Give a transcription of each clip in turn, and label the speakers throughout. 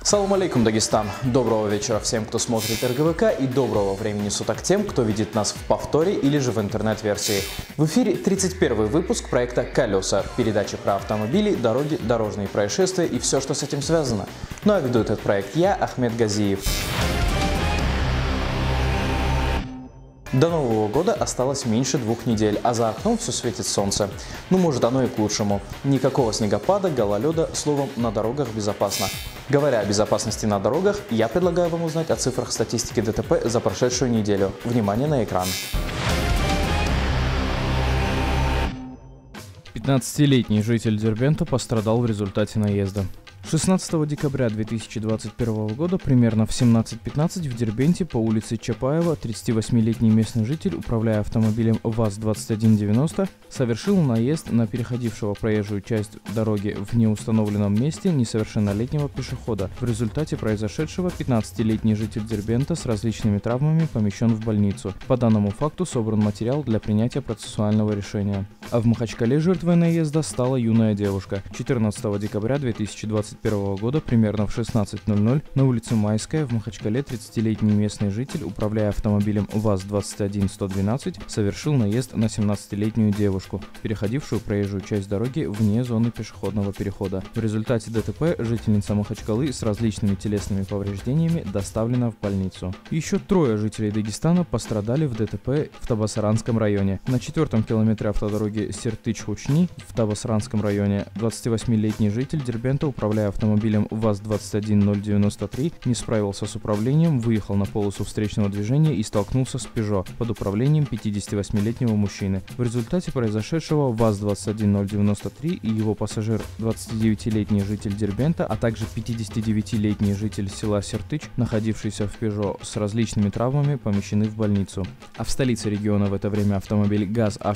Speaker 1: Салам алейкум, Дагестан! Доброго вечера всем, кто смотрит РГВК, и доброго времени суток тем, кто видит нас в повторе или же в интернет-версии. В эфире 31-й выпуск проекта «Колеса» – передача про автомобили, дороги, дорожные происшествия и все, что с этим связано. Ну а веду этот проект я, Ахмед Газиев. До Нового года осталось меньше 2 недель, а за окном все светит солнце. Ну, может, оно и к лучшему. Никакого снегопада, гололеда, словом, на дорогах безопасно. Говоря о безопасности на дорогах, я предлагаю вам узнать о цифрах статистики ДТП за прошедшую неделю. Внимание на экран.
Speaker 2: 15-летний житель Дербента пострадал в результате наезда. 16 декабря 2021 года примерно в 17:15 в Дербенте по улице Чапаева 38-летний местный житель, управляя автомобилем ВАЗ-2190, совершил наезд на переходившего проезжую часть дороги в неустановленном месте несовершеннолетнего пешехода. В результате произошедшего 15-летний житель Дербента с различными травмами помещен в больницу. По данному факту собран материал для принятия процессуального решения. А в Махачкале жертвой наезда стала юная девушка. 14 декабря 2021 года примерно в 16:00 на улице Майская в Махачкале 30-летний местный житель, управляя автомобилем ВАЗ-21112, совершил наезд на 17-летнюю девушку, переходившую проезжую часть дороги вне зоны пешеходного перехода. В результате ДТП жительница Махачкалы с различными телесными повреждениями доставлена в больницу. Еще 3 жителей Дагестана пострадали в ДТП в Табасаранском районе. На 4-м километре автодороги Сертыч-Хучни в Табасаранском районе 28-летний житель Дербента, управляя автомобилем ВАЗ-21093, не справился с управлением, выехал на полосу встречного движения и столкнулся с Peugeot под управлением 58-летнего мужчины. В результате произошедшего ВАЗ-21093 и его пассажир 29-летний житель Дербента, а также 59-летний житель села Сертыч, находившийся в Peugeot с различными травмами, помещены в больницу. А в столице региона в это время автомобиль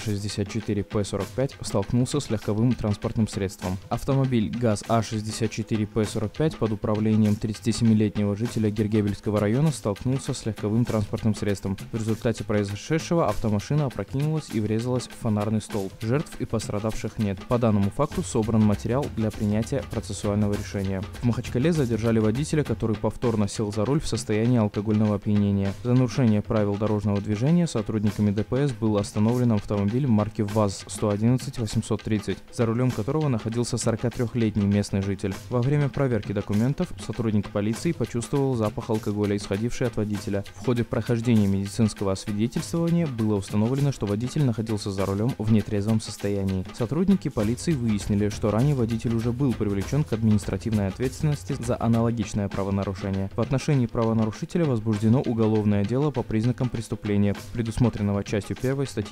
Speaker 2: ГАЗ-А64П45 столкнулся с легковым транспортным средством. Автомобиль ГАЗ-А64П45 под управлением 37-летнего жителя Гергебельского района столкнулся с легковым транспортным средством. В результате произошедшего автомашина опрокинулась и врезалась в фонарный столб. Жертв и пострадавших нет. По данному факту собран материал для принятия процессуального решения. В Махачкале задержали водителя, который повторно сел за руль в состоянии алкогольного опьянения. За нарушение правил дорожного движения сотрудниками ДПС был остановлен автомобиль марки ВАЗ-111-830, за рулем которого находился 43-летний местный житель. Во время проверки документов сотрудник полиции почувствовал запах алкоголя, исходивший от водителя. В ходе прохождения медицинского освидетельствования было установлено, что водитель находился за рулем в нетрезвом состоянии. Сотрудники полиции выяснили, что ранее водитель уже был привлечен к административной ответственности за аналогичное правонарушение. В отношении правонарушителя возбуждено уголовное дело по признакам преступления, предусмотренного частью 1 статьи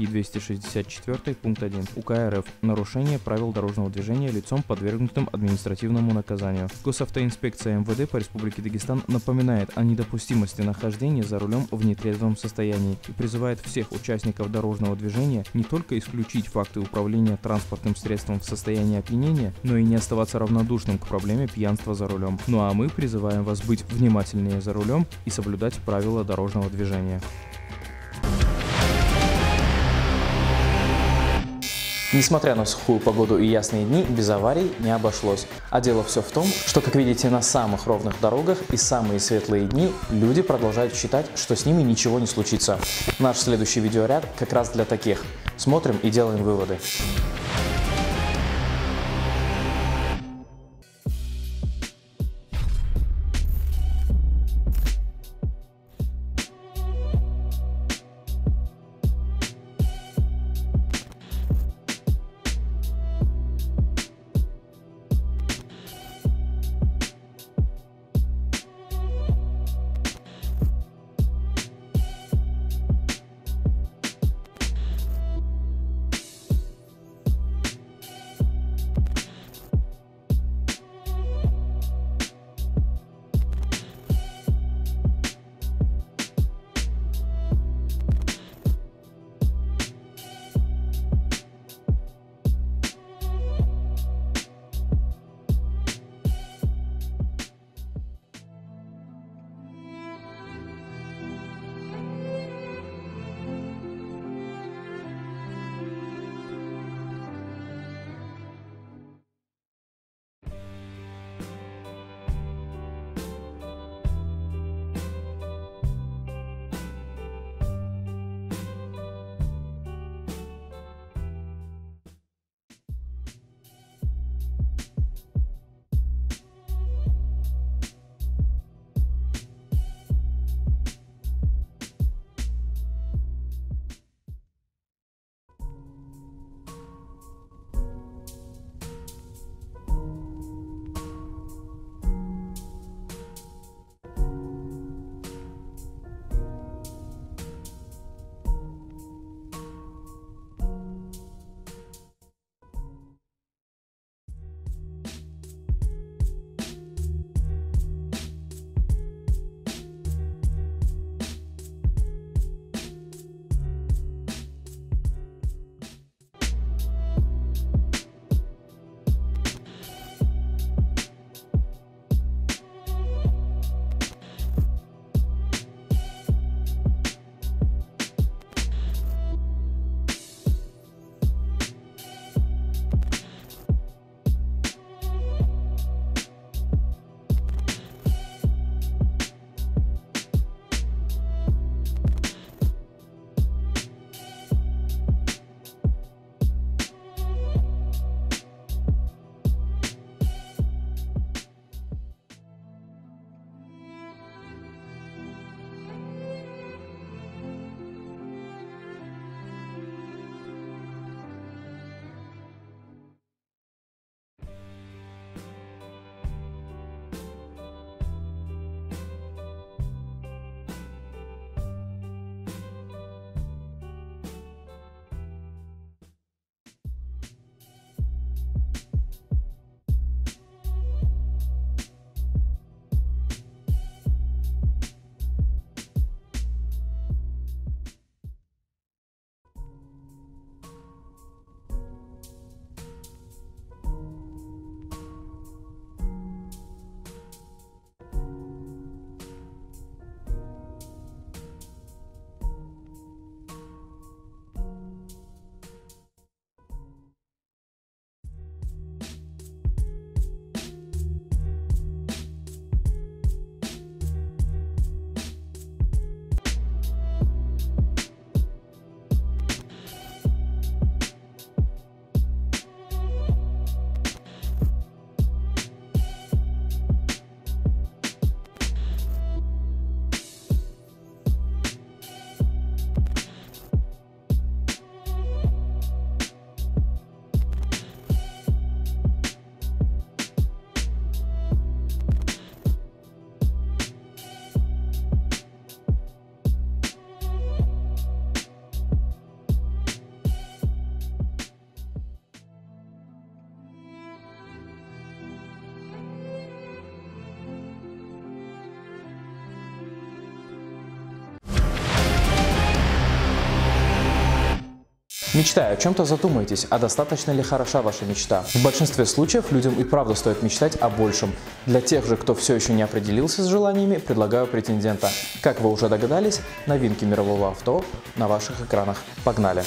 Speaker 2: 264 пункт 1 УК РФ «Нарушение правил дорожного движения лицом, подвергнутым административному наказанию». Госавтоинспекция МВД по Республике Дагестан напоминает о недопустимости нахождения за рулем в нетрезвом состоянии и призывает всех участников дорожного движения не только исключить факты управления транспортным средством в состоянии опьянения, но и не оставаться равнодушным к проблеме пьянства за рулем. Ну а мы призываем вас быть внимательнее за рулем и соблюдать правила дорожного движения.
Speaker 1: Несмотря на сухую погоду и ясные дни, без аварий не обошлось. А дело все в том, что, как видите, на самых ровных дорогах и самые светлые дни люди продолжают считать, что с ними ничего не случится. Наш следующий видеоряд как раз для таких. Смотрим и делаем выводы. Мечтая о чем-то, задумайтесь, а достаточно ли хороша ваша мечта. В большинстве случаев людям и правда стоит мечтать о большем. Для тех же, кто все еще не определился с желаниями, предлагаю претендента. Как вы уже догадались, новинки мирового авто на ваших экранах. Погнали!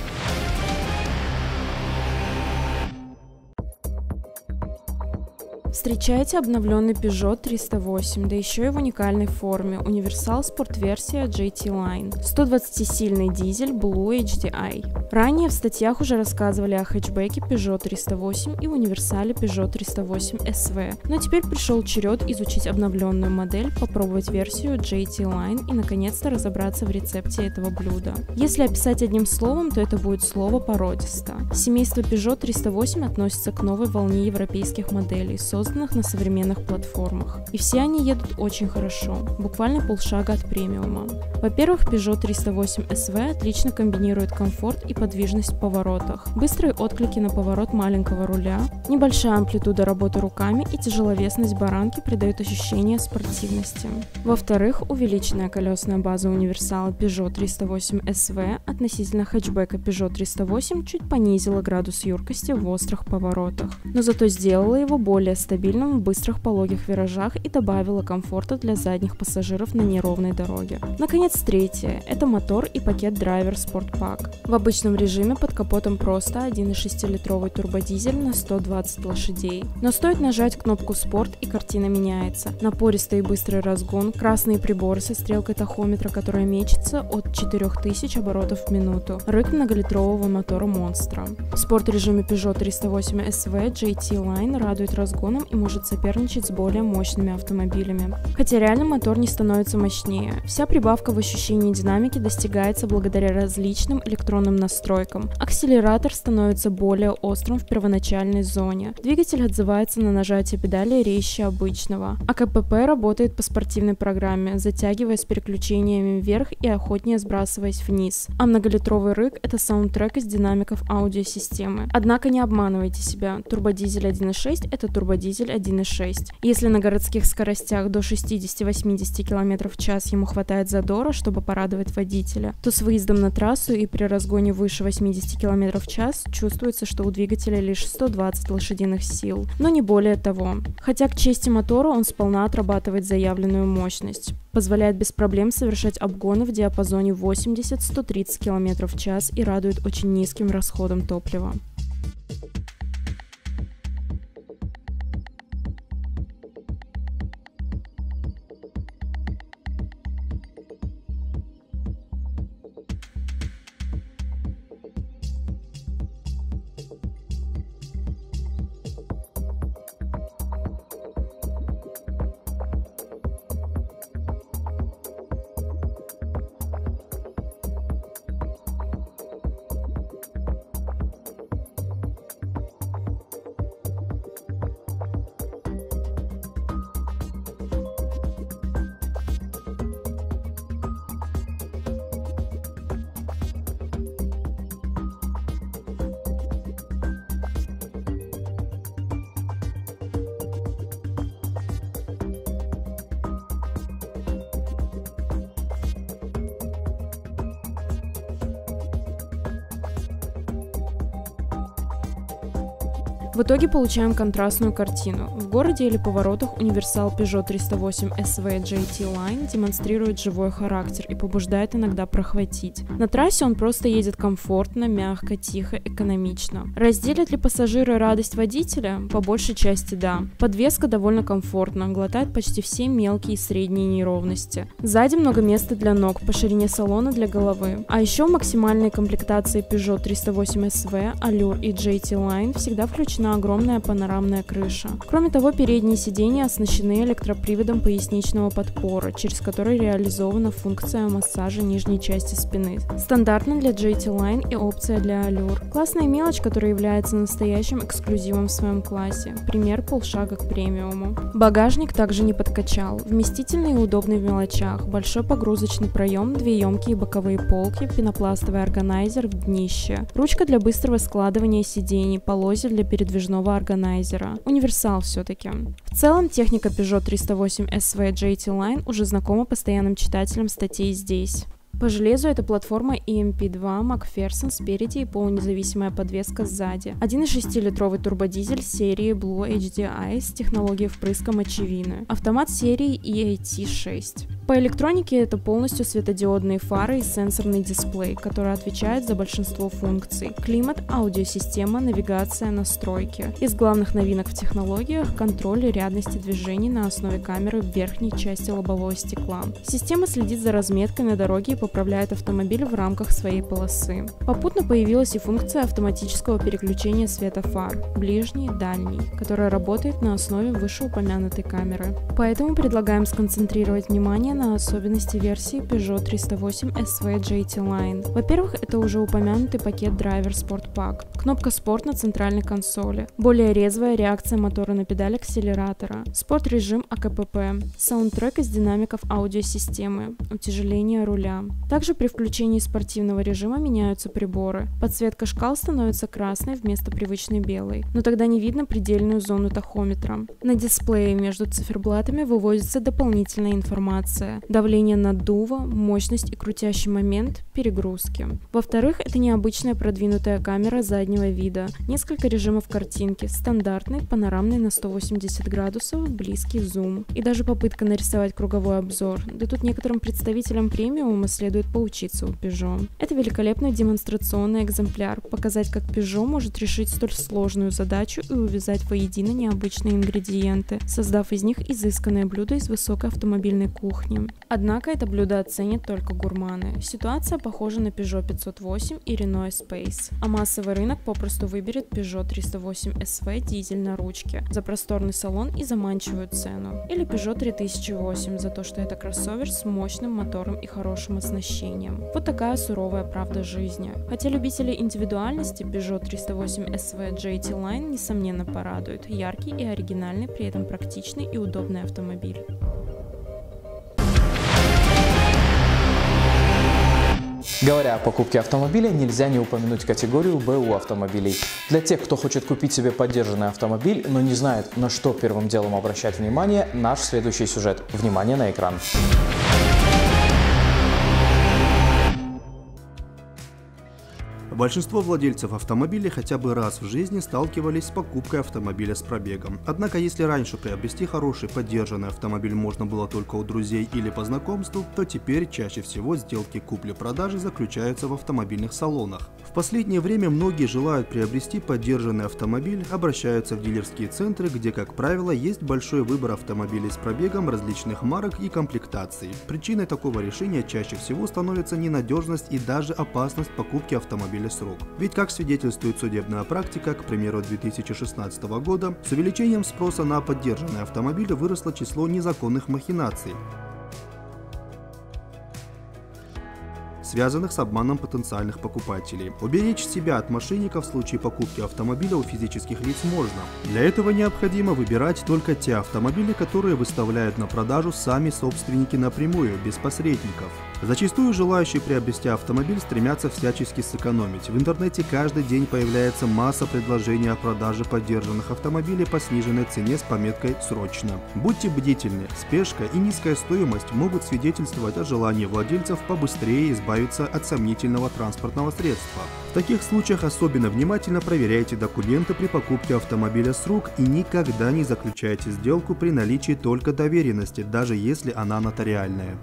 Speaker 3: Встречайте обновленный Peugeot 308, да еще и в уникальной форме, универсал спорт-версия GT Line, 120-сильный дизель Blue HDI. Ранее в статьях уже рассказывали о хэтчбеке Peugeot 308 и универсале Peugeot 308 SV, но теперь пришел черед изучить обновленную модель, попробовать версию GT Line и наконец-то разобраться в рецепте этого блюда. Если описать одним словом, то это будет слово «породисто». Семейство Peugeot 308 относится к новой волне европейских моделей, созданных на современных платформах. И все они едут очень хорошо, буквально полшага от премиума. Во-первых, Peugeot 308 SV отлично комбинирует комфорт и подвижность в поворотах, быстрые отклики на поворот маленького руля, небольшая амплитуда работы руками и тяжеловесность баранки придают ощущение спортивности. Во-вторых, увеличенная колесная база универсала Peugeot 308 SV относительно хэтчбека Peugeot 308 чуть понизила градус юркости в острых поворотах, но зато сделала его более стабильным в быстрых пологих виражах и добавила комфорта для задних пассажиров на неровной дороге. Наконец, третье – это мотор и пакет Driver Sport Pack. В обычном режиме под капотом просто 1,6-литровый турбодизель на 120 лошадей. Но стоит нажать кнопку «Спорт» и картина меняется. Напористый и быстрый разгон, красные приборы со стрелкой тахометра, которая мечется от 4000 оборотов в минуту, рык многолитрового мотора монстра. В спорт-режиме Peugeot 308 SV GT Line радует разгоном и может соперничать с более мощными автомобилями. Хотя реально мотор не становится мощнее. Вся прибавка в ощущении динамики достигается благодаря различным электронным настройкам. Акселератор становится более острым в первоначальной зоне. Двигатель отзывается на нажатие педали резче обычного. А КПП работает по спортивной программе, затягивая с переключениями вверх и охотнее сбрасываясь вниз. А многолитровый рык – это саундтрек из динамиков аудиосистемы. Однако не обманывайте себя. Турбодизель 1.6 – это турбодизель 1.6. Если на городских скоростях до 60-80 км в час ему хватает задора, чтобы порадовать водителя, то с выездом на трассу и при разгоне выше 80 км в час чувствуется, что у двигателя лишь 120 лошадиных сил, но не более того. Хотя к чести мотора он сполна отрабатывает заявленную мощность. Позволяет без проблем совершать обгоны в диапазоне 80-130 км в час и радует очень низким расходом топлива. В итоге получаем контрастную картину. В городе или поворотах универсал Peugeot 308 SV GT Line демонстрирует живой характер и побуждает иногда прохватить. На трассе он просто едет комфортно, мягко, тихо, экономично. Разделят ли пассажиры радость водителя? По большей части да. Подвеска довольно комфортна, глотает почти все мелкие и средние неровности. Сзади много места для ног, по ширине салона для головы. А еще в максимальной комплектации Peugeot 308 SV, Allure и GT Line всегда включена огромная панорамная крыша. Кроме того, передние сиденья оснащены электроприводом поясничного подпора, через который реализована функция массажа нижней части спины. Стандартно для GT Line и опция для Allure. Классная мелочь, которая является настоящим эксклюзивом в своем классе. Пример полшага к премиуму. Багажник также не подкачал. Вместительный и удобный в мелочах. Большой погрузочный проем, две емкие боковые полки, пенопластовый органайзер в днище. Ручка для быстрого складывания сидений, полозья для передвижного органайзера. Универсал все-таки. В целом, техника Peugeot 308 SV GT Line уже знакома постоянным читателям статей здесь. По железу это платформа EMP2 Макферсон спереди и полунезависимая подвеска сзади. 1,6-литровый турбодизель серии Blue HDI с технологией впрыска мочевины. Автомат серии EAT6. По электронике это полностью светодиодные фары и сенсорный дисплей, который отвечает за большинство функций. Климат, аудиосистема, навигация, настройки. Из главных новинок в технологиях – контроль рядности движений на основе камеры в верхней части лобового стекла. Система следит за разметкой на дороге и поправляет автомобиль в рамках своей полосы. Попутно появилась и функция автоматического переключения света фар – ближний, дальний, которая работает на основе вышеупомянутой камеры. Поэтому предлагаем сконцентрировать внимание на особенности версии Peugeot 308 SV GT Line. Во-первых, это уже упомянутый пакет Driver Sport Pack, кнопка Sport на центральной консоли, более резвая реакция мотора на педаль акселератора, спорт-режим АКПП, саундтрек из динамиков аудиосистемы, утяжеление руля. Также при включении спортивного режима меняются приборы. Подсветка шкал становится красной вместо привычной белой, но тогда не видно предельную зону тахометра. На дисплее между циферблатами выводится дополнительная информация: давление наддува, мощность и крутящий момент перегрузки. Во-вторых, это необычная продвинутая камера заднего вида, несколько режимов картинки, стандартный, панорамный на 180 градусов, близкий зум и даже попытка нарисовать круговой обзор. Да тут некоторым представителям премиума следует поучиться у Peugeot. Это великолепный демонстрационный экземпляр, показать, как Peugeot может решить столь сложную задачу и увязать воедино необычные ингредиенты, создав из них изысканное блюдо из высокой автомобильной кухни. Однако это блюдо оценят только гурманы. Ситуация похожа на Peugeot 508 и Renault Espace, а массовый рынок попросту выберет Peugeot 308 SV дизель на ручке за просторный салон и заманчивую цену, или Peugeot 3008 за то, что это кроссовер с мощным мотором и хорошим оснащением. Вот такая суровая правда жизни. Хотя любители индивидуальности Peugeot 308 SV GT Line несомненно порадует. Яркий и оригинальный, при этом практичный и удобный автомобиль.
Speaker 1: Говоря о покупке автомобиля, нельзя не упомянуть категорию БУ автомобилей. Для тех, кто хочет купить себе поддержанный автомобиль, но не знает, на что первым делом обращать внимание, наш следующий сюжет. Внимание на экран.
Speaker 4: Большинство владельцев автомобилей хотя бы раз в жизни сталкивались с покупкой автомобиля с пробегом. Однако, если раньше приобрести хороший поддержанный автомобиль можно было только у друзей или по знакомству, то теперь чаще всего сделки купли-продажи заключаются в автомобильных салонах. В последнее время многие желают приобрести поддержанный автомобиль, обращаются в дилерские центры, где, как правило, есть большой выбор автомобилей с пробегом различных марок и комплектаций. Причиной такого решения чаще всего становится ненадежность и даже опасность покупки автомобиля с рук. Ведь, как свидетельствует судебная практика, к примеру 2016 года, с увеличением спроса на поддержанные автомобили выросло число незаконных махинаций, связанных с обманом потенциальных покупателей. Уберечь себя от мошенников в случае покупки автомобиля у физических лиц можно. Для этого необходимо выбирать только те автомобили, которые выставляют на продажу сами собственники напрямую, без посредников. Зачастую желающие приобрести автомобиль стремятся всячески сэкономить. В интернете каждый день появляется масса предложений о продаже поддержанных автомобилей по сниженной цене с пометкой «Срочно». Будьте бдительны, спешка и низкая стоимость могут свидетельствовать о желании владельцев побыстрее избавиться от сомнительного транспортного средства. В таких случаях особенно внимательно проверяйте документы при покупке автомобиля с рук и никогда не заключайте сделку при наличии только доверенности, даже если она нотариальная.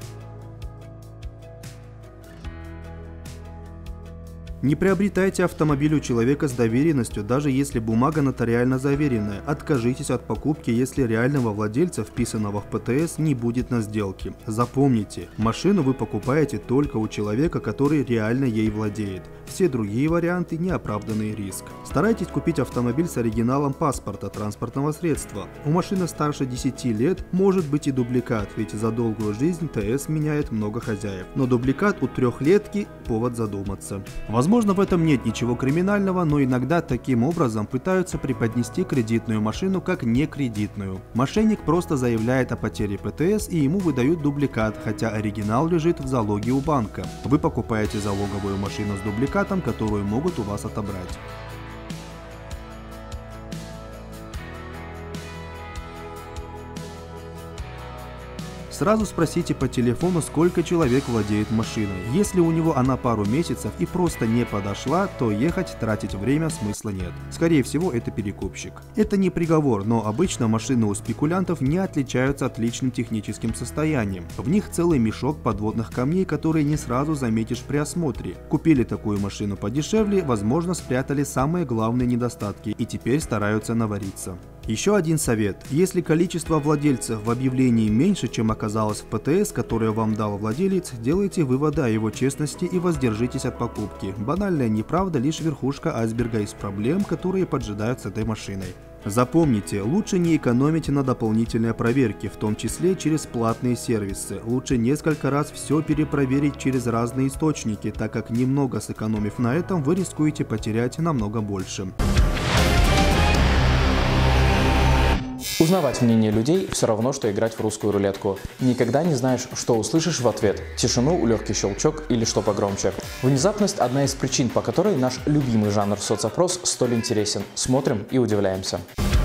Speaker 4: Не приобретайте автомобиль у человека с доверенностью, даже если бумага нотариально заверенная. Откажитесь от покупки, если реального владельца, вписанного в ПТС, не будет на сделке. Запомните, машину вы покупаете только у человека, который реально ей владеет. Все другие варианты – неоправданный риск. Старайтесь купить автомобиль с оригиналом паспорта транспортного средства. У машины старше 10 лет может быть и дубликат, ведь за долгую жизнь ТС меняет много хозяев. Но дубликат у трехлетки – повод задуматься. Возможно, в этом нет ничего криминального, но иногда таким образом пытаются преподнести кредитную машину как некредитную. Мошенник просто заявляет о потере ПТС и ему выдают дубликат, хотя оригинал лежит в залоге у банка. Вы покупаете залоговую машину с дубликатом, которую могут у вас отобрать. Сразу спросите по телефону, сколько человек владеет машиной. Если у него она пару месяцев и просто не подошла, то ехать, тратить время смысла нет. Скорее всего, это перекупщик. Это не приговор, но обычно машины у спекулянтов не отличаются отличным техническим состоянием. В них целый мешок подводных камней, которые не сразу заметишь при осмотре. Купили такую машину подешевле, возможно, спрятали самые главные недостатки и теперь стараются навариться. Еще один совет. Если количество владельцев в объявлении меньше, чем оказалось в ПТС, которое вам дал владелец, делайте выводы о его честности и воздержитесь от покупки. Банальная неправда — лишь верхушка айсберга из проблем, которые поджидают с этой машиной. Запомните, лучше не экономить на дополнительные проверки, в том числе через платные сервисы. Лучше несколько раз все перепроверить через разные источники, так как немного сэкономив на этом, вы рискуете потерять намного больше.
Speaker 1: Узнавать мнение людей все равно, что играть в русскую рулетку. Никогда не знаешь, что услышишь в ответ. Тишину, легкий щелчок или что погромче. Внезапность – одна из причин, по которой наш любимый жанр соцопрос столь интересен. Смотрим и удивляемся.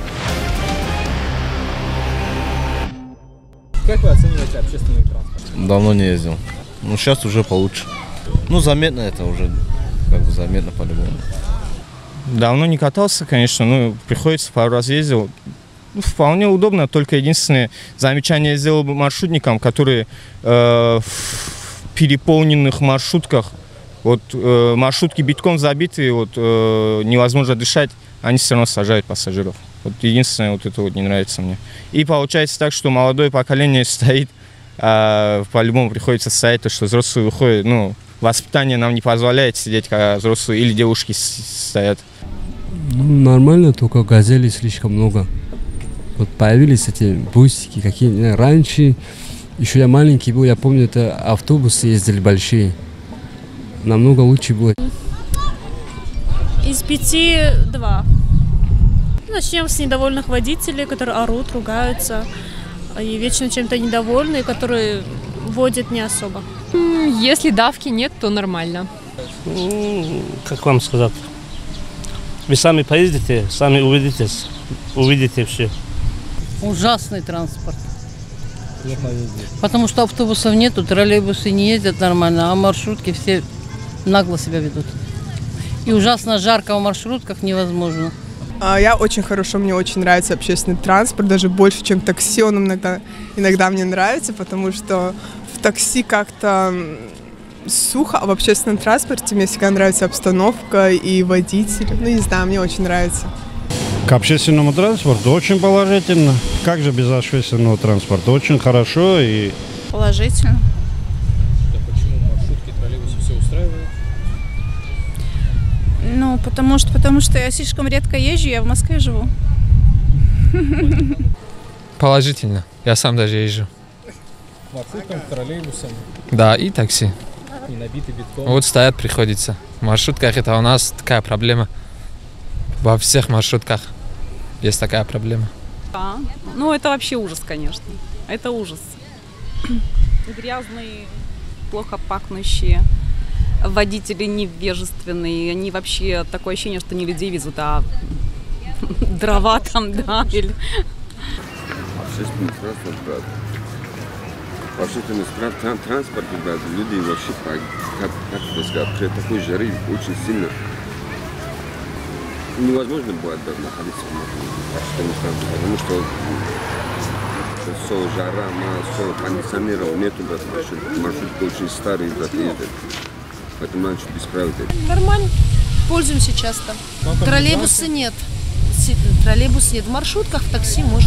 Speaker 2: Как вы оцениваете общественный транспорт?
Speaker 5: Давно не ездил. Ну, сейчас уже получше. Ну, заметно это уже, как бы заметно по-любому.
Speaker 6: Давно не катался, конечно, но приходится, пару раз ездил. Вполне удобно, только единственное замечание сделал бы маршрутникам, которые в переполненных маршрутках, маршрутки битком забиты, невозможно дышать, они все равно сажают пассажиров. Единственное, это не нравится мне. И получается так, что молодое поколение стоит, по-любому приходится стоять, то что взрослые выходят, воспитание нам не позволяет сидеть, когда взрослые или девушки стоят.
Speaker 7: Нормально, только газелей слишком много. Появились эти бусики, какие раньше, еще я маленький был, я помню, это автобусы ездили большие. Намного лучше было.
Speaker 8: Из 5 – 2. Начнем с недовольных водителей, которые орут, ругаются и вечно чем-то недовольны, которые водят не особо.
Speaker 9: Если давки нет, то нормально.
Speaker 10: Как вам сказать? Вы сами поездите, сами увидите все.
Speaker 11: Ужасный транспорт. Потому что автобусов нету, троллейбусы не ездят нормально, а маршрутки все нагло себя ведут. И ужасно жарко в маршрутках невозможно.
Speaker 12: Я очень хорошо, мне очень нравится общественный транспорт, даже больше, чем такси. Он иногда мне нравится, потому что в такси как-то сухо, а в общественном транспорте мне всегда нравится обстановка и водитель. Не знаю, мне очень нравится.
Speaker 13: К общественному транспорту очень положительно. Как же без общественного транспорта? Очень хорошо и...
Speaker 8: Положительно.
Speaker 2: Да почему маршрутки, троллейбусы все устраивают?
Speaker 8: Потому что я слишком редко езжу, я в Москве живу.
Speaker 14: Положительно. Я сам даже езжу.
Speaker 2: Маршруткам, троллейбусам?
Speaker 14: Да, и такси.
Speaker 2: И набиты битком?
Speaker 14: Стоят, приходится. В маршрутках это у нас такая проблема. Во всех маршрутках есть такая проблема.
Speaker 9: Да. Это вообще ужас, конечно. Это ужас. Грязные, плохо пахнущие, водители невежественные. Они вообще такое ощущение, что не людей везут, а дрова там, да.
Speaker 15: Общественный транспорт, брат. Общественный транспорт, брат, люди вообще, как сказать, при такой жары очень сильно невозможно будет даже находиться в общественном транспорте, потому что все жара, все кондиционеров нету, брат, маршрутки очень старые, брат, ездят. Поэтому надо что-то исправить это.
Speaker 8: Нормально. Пользуемся часто. Троллейбуса нет. В маршрутках, в такси можно.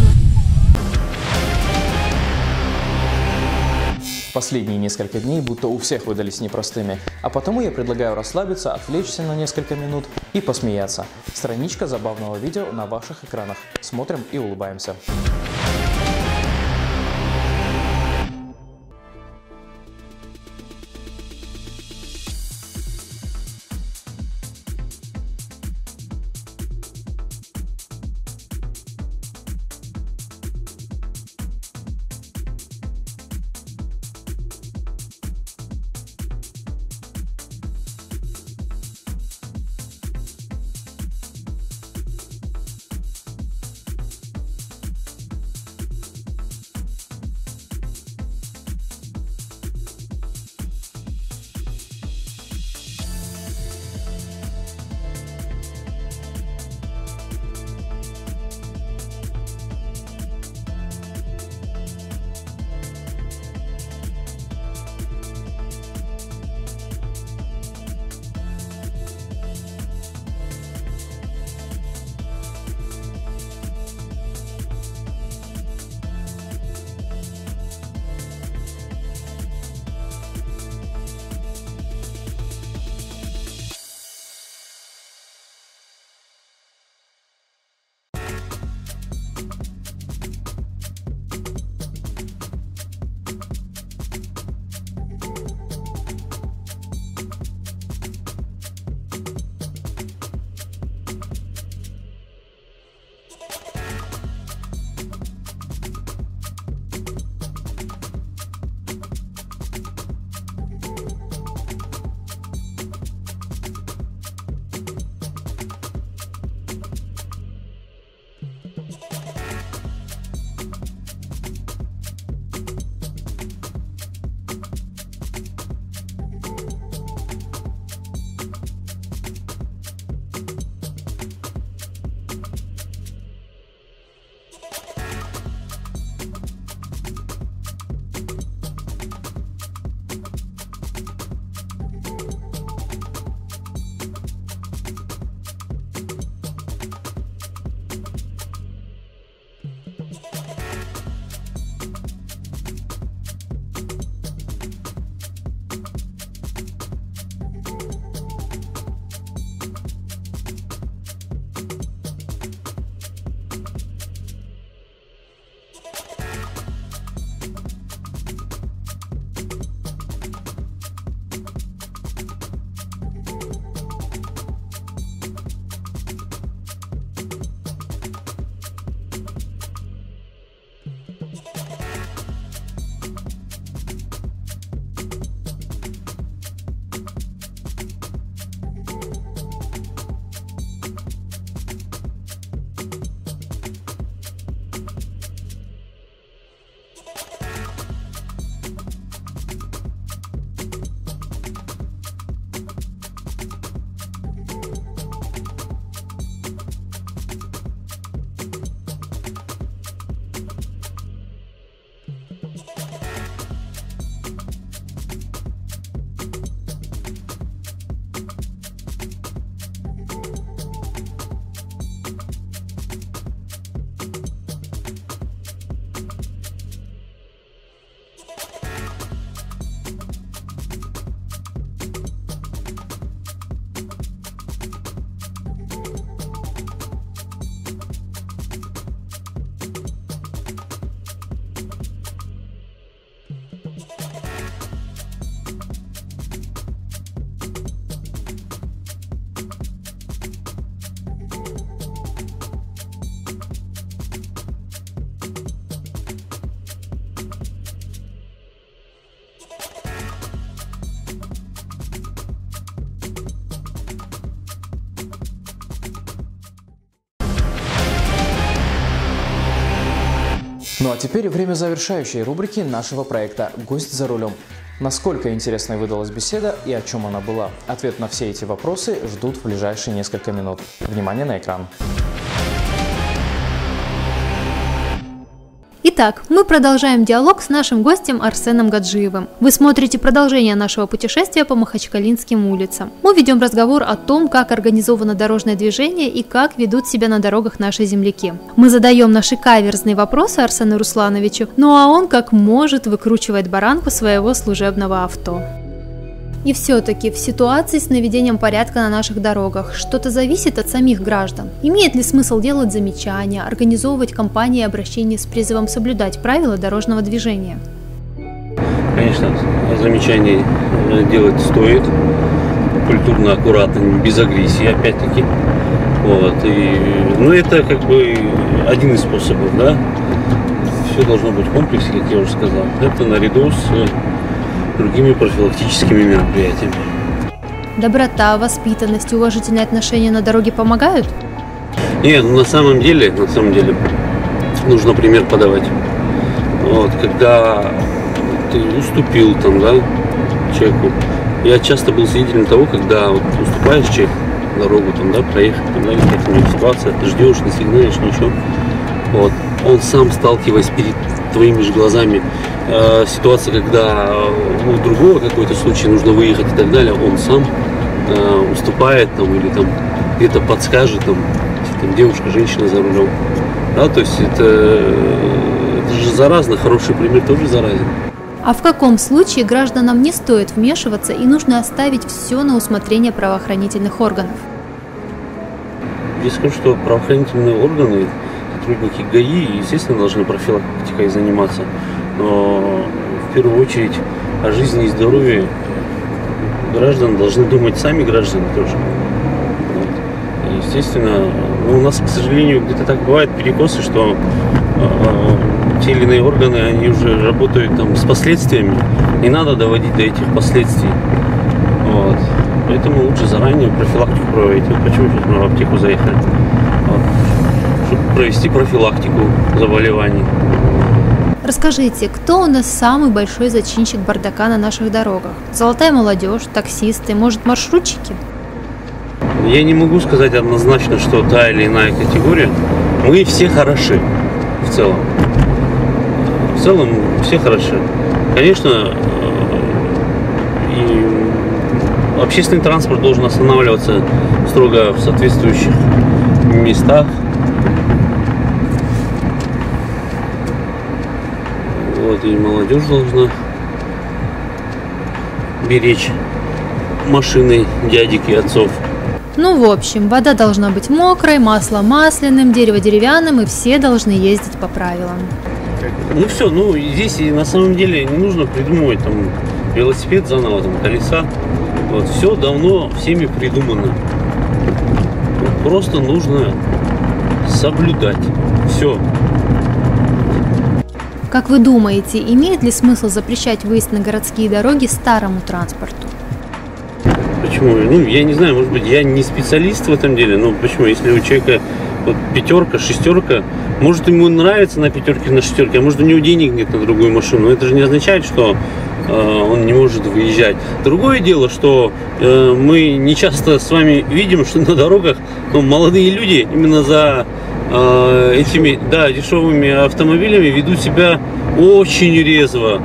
Speaker 1: Последние несколько дней будто у всех выдались непростыми, а потому я предлагаю расслабиться, отвлечься на несколько минут и посмеяться. Страничка забавного видео на ваших экранах. Смотрим и улыбаемся. Ну а теперь время завершающей рубрики нашего проекта «Гость за рулем». Насколько интересной выдалась беседа и о чем она была? Ответ на все эти вопросы ждут в ближайшие несколько минут. Внимание на экран.
Speaker 16: Итак, мы продолжаем диалог с нашим гостем Арсеном Гаджиевым. Вы смотрите продолжение нашего путешествия по Махачкалинским улицам. Мы ведем разговор о том, как организовано дорожное движение и как ведут себя на дорогах наши земляки. Мы задаем наши каверзные вопросы Арсену Руслановичу, ну а он как может выкручивает баранку своего служебного авто. И все-таки в ситуации с наведением порядка на наших дорогах что-то зависит от самих граждан. Имеет ли смысл делать замечания, организовывать кампании обращения с призывом соблюдать правила дорожного движения?
Speaker 17: Конечно, замечания делать стоит, культурно, аккуратно, без агрессии, опять-таки. Вот. Но это как бы один из способов, да. Все должно быть в комплексе, как я уже сказал. Это наряду с другими профилактическими мероприятиями.
Speaker 16: Доброта, воспитанность, уважительные отношения на дороге помогают?
Speaker 17: Нет, на самом деле нужно пример подавать. Вот, когда ты уступил там, да, человеку. Я часто был свидетелем того, когда вот уступаешь человеку дорогу, там, да, проехать, там, да, какая-то ситуация, ты ждешь, не сигналишь, ничего. Вот, он сам, сталкиваясь перед твоими же глазами, ситуация, когда у другого какой-то случай нужно выехать и так далее, он сам уступает там, или там где-то подскажет, там девушка, женщина за рулем. Да, то есть это же заразно, хороший пример тоже заразен.
Speaker 16: А в каком случае гражданам не стоит вмешиваться и нужно оставить все на усмотрение правоохранительных органов?
Speaker 17: Я скажу, что правоохранительные органы, сотрудники ГАИ, естественно, должны профилактикой заниматься. Но в первую очередь о жизни и здоровье граждан должны думать сами граждане тоже. Вот. И, естественно, у нас, к сожалению, где-то так бывает перекосы, что те или иные органы, они уже работают там с последствиями. Не надо доводить до этих последствий. Вот. Поэтому лучше заранее профилактику проводить. Вот почему сейчас мы в аптеку заехали. Вот. Чтобы провести профилактику заболеваний.
Speaker 16: Расскажите, кто у нас самый большой зачинщик бардака на наших дорогах? Золотая молодежь, таксисты, может, маршрутчики?
Speaker 17: Я не могу сказать однозначно, что та или иная категория. Мы все хороши в целом. В целом все хороши. Конечно, и общественный транспорт должен останавливаться строго в соответствующих местах. Вот, и молодежь должна беречь машины дядек и отцов.
Speaker 16: Ну, в общем, вода должна быть мокрой, масло масляным, дерево деревянным, и все должны ездить по правилам.
Speaker 17: Ну все, ну здесь на самом деле не нужно придумывать там велосипед заново, там, колеса. Вот, все давно всеми придумано. Просто нужно соблюдать. Все.
Speaker 16: Как вы думаете, имеет ли смысл запрещать выезд на городские дороги старому транспорту?
Speaker 17: Почему? Ну, я не знаю, может быть, я не специалист в этом деле, но почему? Если у человека вот пятерка, шестерка, может, ему нравится на пятерке, на шестерке, а может, у него денег нет на другую машину. Но это же не означает, что он не может выезжать. Другое дело, что мы не часто с вами видим, что на дорогах молодые люди именно за этими, да, дешевыми автомобилями ведут себя очень резво,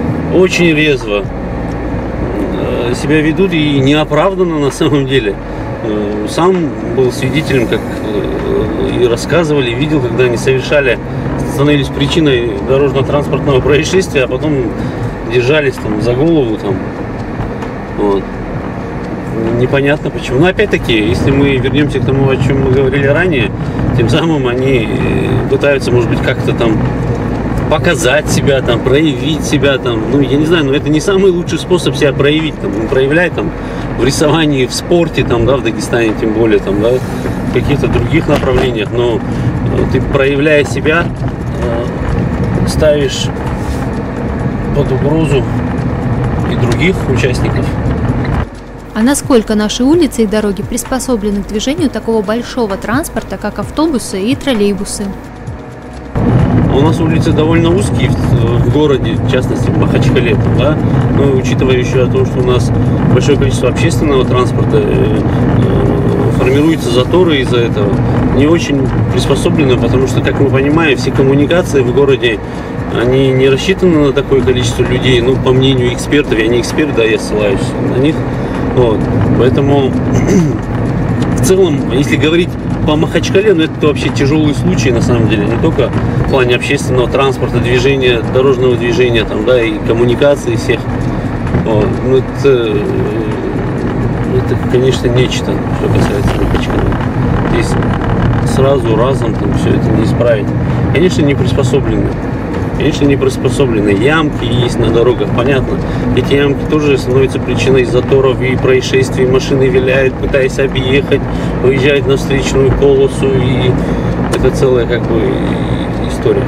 Speaker 17: себя ведут и неоправданно на самом деле. Сам был свидетелем, как и рассказывали, видел, когда они становились причиной дорожно-транспортного происшествия, а потом держались там за голову там. Вот. Непонятно почему. Но опять-таки, если мы вернемся к тому, о чем мы говорили ранее, тем самым они пытаются, может быть, как-то там показать себя, там, проявить себя, там, ну, я не знаю, но это не самый лучший способ себя проявить, там, проявлять там в рисовании, в спорте, там, да, в Дагестане, тем более, там, да, в каких-то других направлениях, но ты, проявляя себя, ставишь под угрозу и других участников.
Speaker 16: А насколько наши улицы и дороги приспособлены к движению такого большого транспорта, как автобусы и троллейбусы?
Speaker 17: у нас улицы довольно узкие в городе, в частности в Махачкале, да? Но учитывая еще то, что у нас большое количество общественного транспорта, формируются заторы из-за этого, не очень приспособлены, потому что, как мы понимаем, все коммуникации в городе, они не рассчитаны на такое количество людей, ну, по мнению экспертов, я не эксперт, да, я ссылаюсь на них, вот, поэтому в целом, если говорить по Махачкале, ну, это вообще тяжелый случай, на самом деле, не только в плане общественного транспорта, движения, дорожного движения, там, да, и коммуникации всех, вот, ну, это, конечно, нечто, что касается Махачкалы. Здесь сразу, разом, там, все это не исправить. Конечно, не приспособлены. Конечно, не приспособлены. Ямки есть на дорогах, понятно. Эти ямки тоже становятся причиной заторов и происшествий. Машины виляют, пытаясь объехать, выезжают на встречную полосу. И это целая, как бы, история.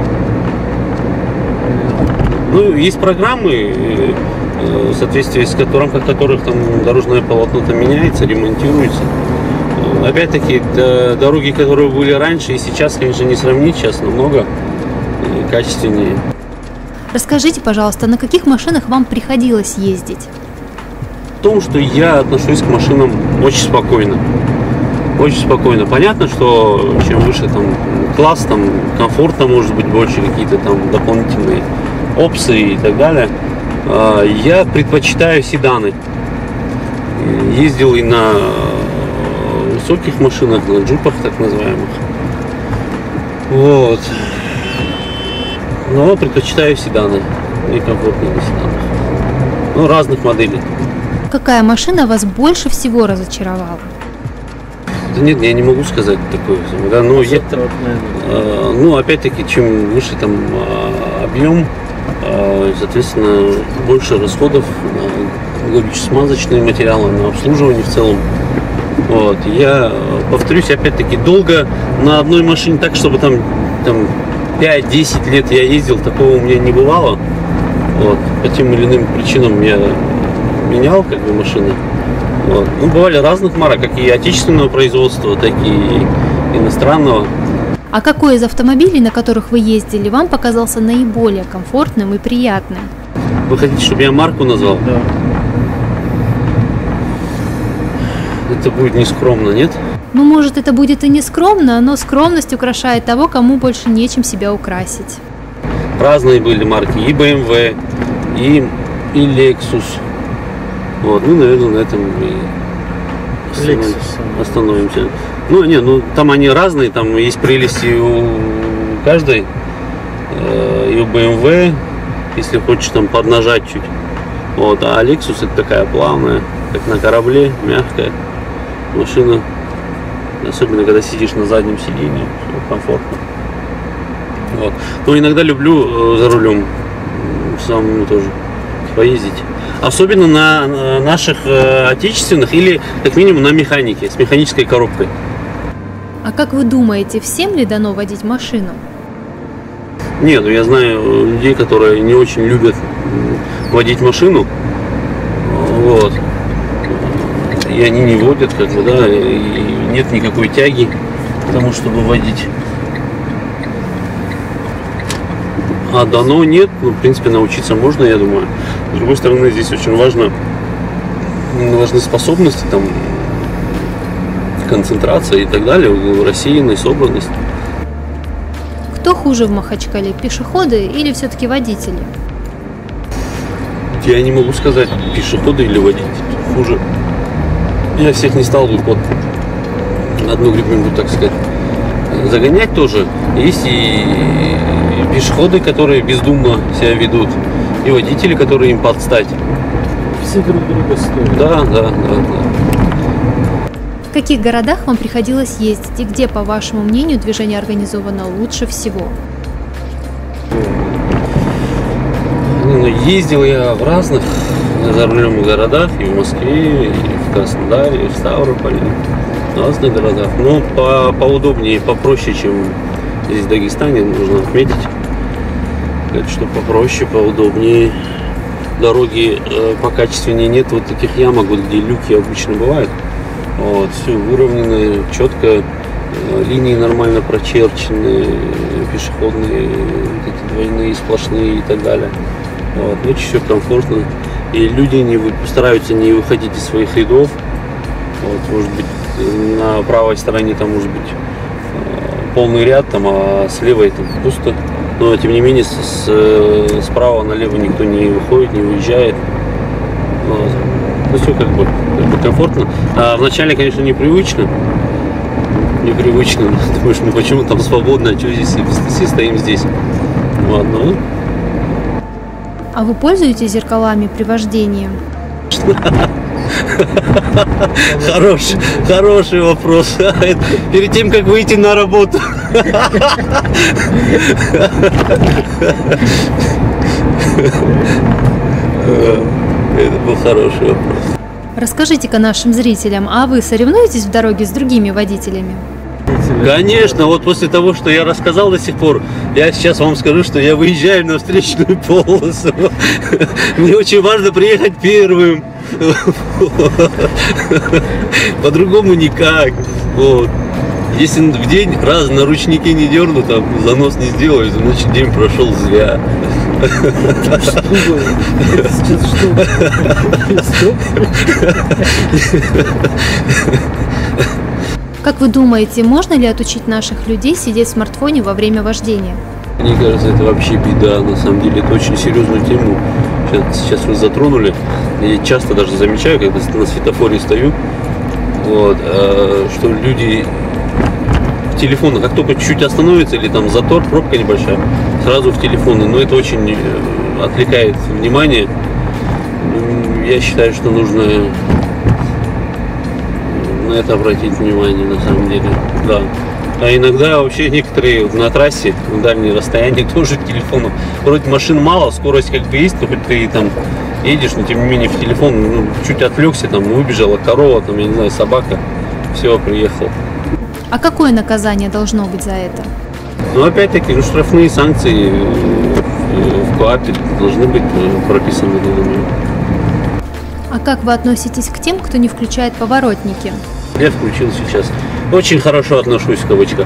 Speaker 17: Ну, есть программы, в соответствии с рамках которых там дорожное полотно там меняется, ремонтируется. Опять-таки, дороги, которые были раньше и сейчас, конечно, не сравнить, сейчас намного качественнее.
Speaker 16: Расскажите, пожалуйста, на каких машинах вам приходилось ездить?
Speaker 17: В том, что я отношусь к машинам очень спокойно. Очень спокойно. Понятно, что чем выше там класс, там комфорта может быть больше, какие-то там дополнительные опции и так далее. Я предпочитаю седаны. Ездил и на высоких машинах, на джипах так называемых. Вот. Но предпочитаю седаны. Мне комфортнее на седанах. Ну, разных моделей.
Speaker 16: Какая машина вас больше всего разочаровала?
Speaker 17: Да нет, я не могу сказать такое. Да, но я, ну, опять-таки, чем выше там объем, соответственно, больше расходов на горюче-смазочные материалы, на обслуживание в целом. Вот. Я повторюсь, опять-таки, долго на одной машине так, чтобы там 5-10 лет я ездил, такого у меня не бывало. Вот. По тем или иным причинам я менял как бы машины. Вот. Ну, бывали разных марок, как и отечественного производства, так и иностранного.
Speaker 16: А какой из автомобилей, на которых вы ездили, вам показался наиболее комфортным и приятным?
Speaker 17: Вы хотите, чтобы я марку назвал?
Speaker 10: Да.
Speaker 17: Это будет нескромно, нет?
Speaker 16: Ну, может, это будет и не скромно, но скромность украшает того, кому больше нечем себя украсить.
Speaker 17: Разные были марки, и BMW, и Lexus. Вот, ну, наверное, на этом и остановимся. Ну, не, ну, там они разные, там есть прелести у каждой. И у BMW, если хочешь там поднажать чуть. Вот, а Lexus это такая плавная, как на корабле, мягкая машина. Особенно, когда сидишь на заднем сиденье, комфортно. Вот. Но иногда люблю за рулем самому тоже поездить. Особенно на наших отечественных или, как минимум, на механике, с механической коробкой.
Speaker 16: А как вы думаете, всем ли дано водить машину?
Speaker 17: Нет, ну я знаю людей, которые не очень любят водить машину. Вот. И они не водят, как бы, да, и нет никакой тяги к тому, чтобы водить. А дано нет, ну, в принципе, научиться можно, я думаю. С другой стороны, здесь очень важны способности, там, концентрация и так далее, рассеянность, собранность.
Speaker 16: Кто хуже в Махачкале, пешеходы или все-таки водители?
Speaker 17: Я не могу сказать, пешеходы или водители хуже. Я всех не стал бы под одну гребенку, так сказать, загонять тоже. Есть и пешеходы, которые бездумно себя ведут, и водители, которые им подстать.
Speaker 10: Все друг друга стоят.
Speaker 17: Да.
Speaker 16: В каких городах вам приходилось ездить и где, по вашему мнению, движение организовано лучше всего?
Speaker 17: Ну, ездил я в разных за рулем городах, и в Москве, и в Краснодаре, и в Ставрополе, в разных городах. Но поудобнее, попроще, чем здесь в Дагестане, нужно отметить. Это что попроще, поудобнее. Дороги покачественнее, нет вот таких ямок, вот, где люки обычно бывают. Вот, все выровнено, четко. линии нормально прочерчены, пешеходные, вот эти двойные, сплошные и так далее. Вот. Очень все комфортно. И люди стараются не выходить из своих рядов. Вот, может быть, на правой стороне там может быть полный ряд, там, а с левой там пусто. Но тем не менее справа налево никто не выходит, не выезжает. Вот. Ну все как бы комфортно. А вначале, конечно, непривычно. Думаешь, ну почему там свободно, а что здесь все стоим здесь. Ладно.
Speaker 16: А вы пользуетесь зеркалами при вождении?
Speaker 17: Хороший вопрос. Перед тем, как выйти на работу. Это был хороший вопрос.
Speaker 16: Расскажите-ка нашим зрителям, а вы соревнуетесь в дороге с другими водителями?
Speaker 17: Конечно, вот после того, что я рассказал до сих пор, я сейчас вам скажу, что я выезжаю на встречную полосу. Мне очень важно приехать первым. По-другому никак. Вот. Если в день раз на ручники не дерну, там занос не сделаю, значит день прошел зря.
Speaker 16: Как вы думаете, можно ли отучить наших людей сидеть в смартфоне во время вождения?
Speaker 17: Мне кажется, это вообще беда. На самом деле, это очень серьезную тему. Сейчас вы затронули. Я часто даже замечаю, когда на светофоре стою, вот, что люди в телефонах, как только чуть-чуть остановится или там затор, пробка небольшая, сразу в телефоны. Но это очень отвлекает внимание. Я считаю, что нужно на это обратить внимание, на самом деле, да. А иногда вообще некоторые на трассе, на дальние расстояния тоже к телефону. Вроде машин мало, скорость как бы есть, то хоть ты там едешь, но тем не менее в телефон чуть отвлекся, там выбежала корова, там, я не знаю, собака, все, приехал.
Speaker 16: А какое наказание должно быть за это?
Speaker 17: Ну, опять-таки, штрафные санкции в КоАПе должны быть прописаны, я думаю. А
Speaker 16: как вы относитесь к тем, кто не включает поворотники?
Speaker 17: Я включил сейчас. Очень хорошо отношусь в кавычках.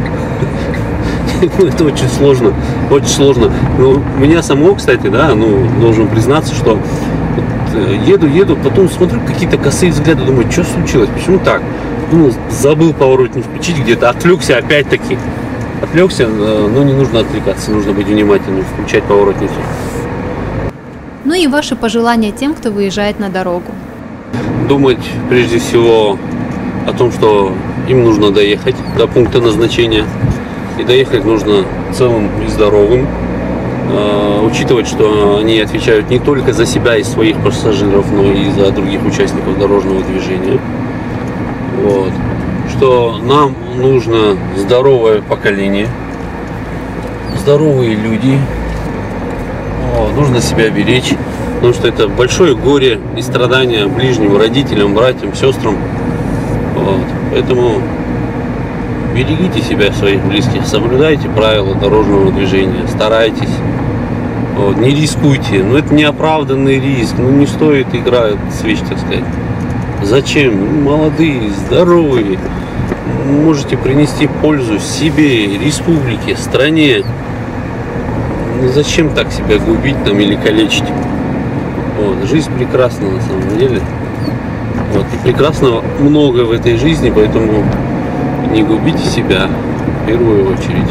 Speaker 17: Это очень сложно, очень сложно. Но меня самого, кстати, да, должен признаться, что еду, потом смотрю какие-то косые взгляды, думаю, что случилось, почему так? Думал, забыл поворотник включить где-то, отвлекся опять-таки. Отвлекся, но не нужно отвлекаться, нужно быть внимательным, включать поворотники.
Speaker 16: Ну и ваши пожелания тем, кто выезжает на дорогу.
Speaker 17: Думать прежде всего о том, что им нужно доехать до пункта назначения. И доехать нужно целым и здоровым. Учитывать, что они отвечают не только за себя и своих пассажиров, но и за других участников дорожного движения. Вот. Что нам нужно здоровое поколение, здоровые люди. Нужно себя беречь, потому что это большое горе и страдания ближним, родителям, братьям, сестрам. Вот. Поэтому берегите себя, своих близких, соблюдайте правила дорожного движения, старайтесь, вот. Не рискуйте. Но это неоправданный риск, не стоит играть свеч, так сказать. Зачем? Молодые, здоровые, можете принести пользу себе, республике, стране. Зачем так себя губить там или калечить? Вот. Жизнь прекрасна на самом деле. Вот. И прекрасного много в этой жизни, поэтому не губите себя в первую очередь.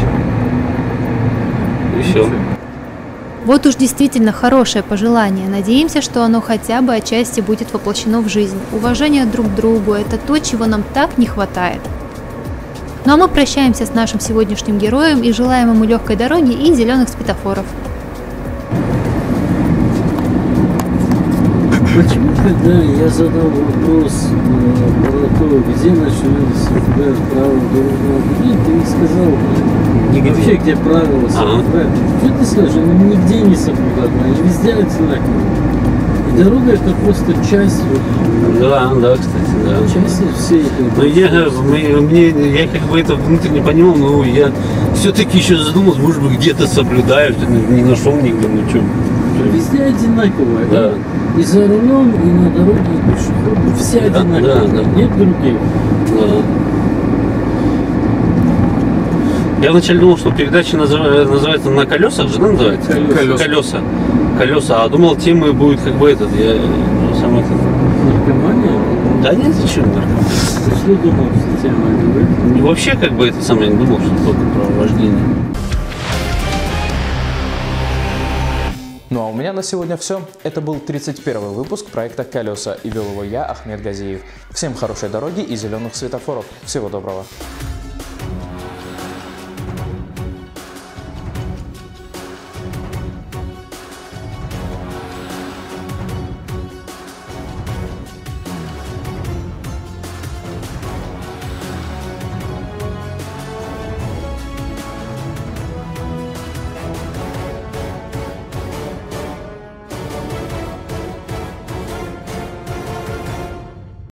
Speaker 17: И все.
Speaker 16: Вот уж действительно хорошее пожелание. Надеемся, что оно хотя бы отчасти будет воплощено в жизнь. Уважение друг к другу – это то, чего нам так не хватает. Ну а мы прощаемся с нашим сегодняшним героем и желаем ему легкой дороги и зеленых светофоров.
Speaker 10: Почему, когда я задал вопрос про то, где начинается право дорожного движения, ты не сказал вообще, где правила соблюдать. Что ты скажешь, они нигде не соблюдают, они везде одинаковые. И дорога это просто часть.
Speaker 17: Да, кстати, да.
Speaker 10: Часть всей этой.
Speaker 17: Но я как бы это внутренне понимал, но я все-таки еще задумался, может быть, где-то соблюдаю, не нашел нигде, ну что.
Speaker 10: Везде одинаково.
Speaker 17: Да.
Speaker 10: И за рулем, и на дороге, и пешеходом. Все одинаковые.
Speaker 17: Да.
Speaker 10: Нет других.
Speaker 17: Да. Я вначале думал, что передача называется «На колесах» же, да, называется? Колеса. Колеса. А думал, темы будет как бы этот. Я сам это...
Speaker 10: Наркомания?
Speaker 17: Да нет, зачем наркомания?
Speaker 10: Ты что думал, что тема?
Speaker 17: И вообще, как бы, это самое, не думал, что только про вождение.
Speaker 1: Ну а у меня на сегодня все. Это был 31-й выпуск проекта «Колеса», и вел его я, Ахмед Газиев. Всем хорошей дороги и зеленых светофоров. Всего доброго.